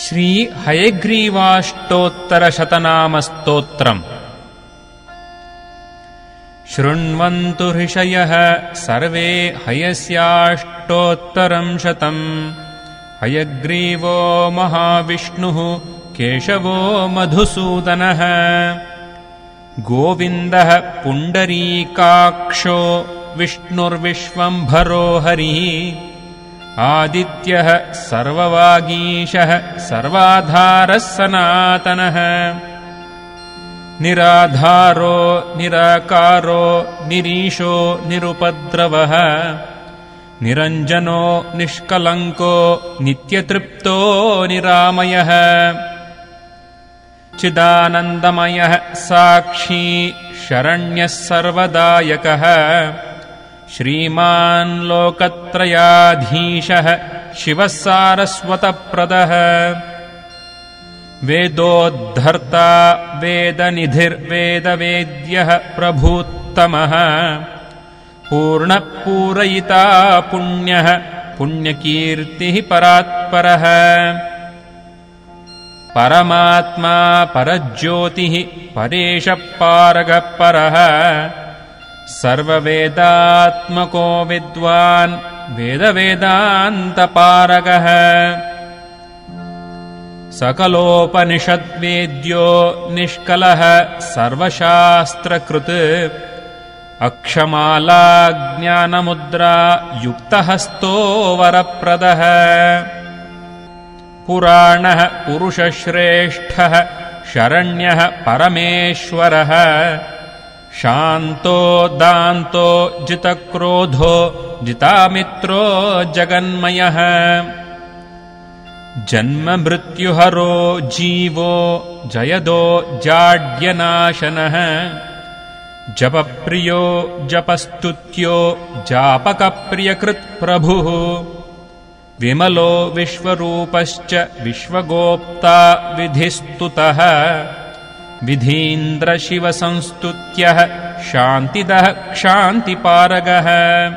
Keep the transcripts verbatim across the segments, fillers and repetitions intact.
श्री हयग्रीवाष्टोत्तरशतनामस्तोत्रम्। शृण्वन्तु ऋषयः सर्वे हयस्याष्टोत्तरम् शतम्। हयग्रीवो महाविष्णुः केशवो मधुसूदनः। गोविन्दः पुण्डरीकाक्षो विष्णुर्विश्वम्भरो हरिः। आदित्यः सर्ववागीशः सर्वाधारः सनातनः। निराधारो निराकारो निरीशो निरुपद्रवः। निरञ्जनो निष्कलङ्को नित्यतृप्तो निरामयः। चिदानन्दमयः साक्षी शरण्यः सर्वदायकः। श्रीमान् लोकत्रयाधीशः शिवः सारस्वतप्रदः। वेदोद्धर्ता वेदनिधिर्वेदवेद्यः प्रभूत्तमः। पूर्णः पूरयिता पुण्यः पुण्यकीर्तिः परात्परः। परमात्मा परज्योतिः परेशः पारगः परः। सर्ववेदात्मको विद्वान् वेदवेदान्तपारगः। सकलोपनिषद्वेद्यो निष्कलः सर्वशास्त्रकृत्। अक्षमाला ज्ञानमुद्रा युक्तहस्तो वरप्रदः। पुराणः पुरुषश्रेष्ठः शरण्यः परमेश्वरः। शान्तो दान्तो जितक्रोधो जितामित्रो जगन्मयः। जन्ममृत्युहरो जीवो जयदो जाड्यनाशनः। जपप्रियो जपस्तुत्यो जापकप्रियकृत्प्रभुः। विमलो विश्वरूपश्च विश्वगोप्ता विधिस्तुतः। विधीन्द्रशिवसंस्तुत्यः शान्तिदः क्षान्तिपारगः।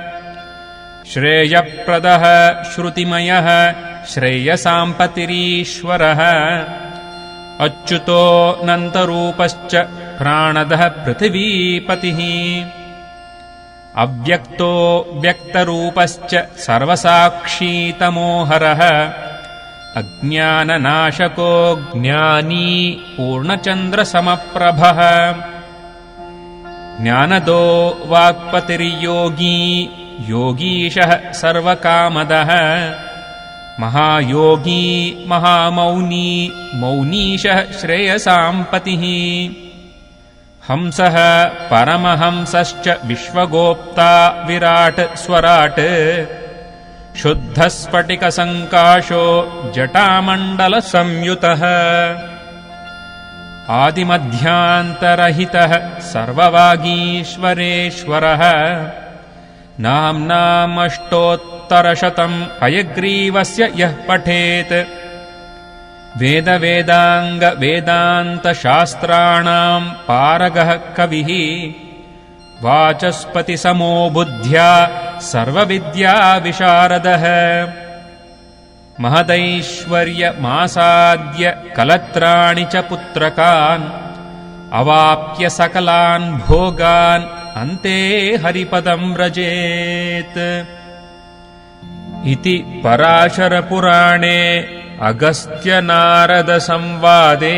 श्रेयप्रदः श्रुतिमयः श्रेयसाम्पतिरीश्वरः। अच्युतोऽनन्तरूपश्च प्राणदः पृथिवीपतिः। अव्यक्तो व्यक्तरूपश्च सर्वसाक्षीतमोहरः। अज्ञाननाशको ज्ञानी पूर्णचन्द्रसमप्रभः। ज्ञानदो वाक्पतिर्योगी योगीशः सर्वकामदः। महायोगी महामौनी मौनीशः श्रेयसाम्पतिः। हंसः परमहंसश्च विश्वगोप्ता विराट् स्वराट्। शुद्धस्फटिकसङ्काशो जटामण्डलसंयुतः। आदिमध्यान्तरहितः सर्ववागीश्वरेश्वरः। नाम्नामष्टोत्तरशतम् हयग्रीवस्य यः पठेत्। वेदवेदाङ्गवेदान्तशास्त्राणाम् पारगः कविः। वाचस्पतिसमो बुद्ध्या सर्वविद्याविशारदः। महदैश्वर्यमासाद्य कलत्राणि च पुत्रकान्। अवाप्य सकलान् भोगान् अन्ते हरिपदं व्रजेत्। इति पराशरपुराणे अगस्त्यनारदसंवादे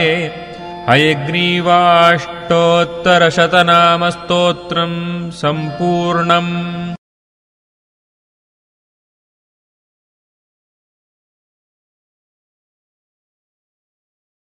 हयग्रीवाष्टोत्तरशतनामस्तोत्रम् सम्पूर्णम्।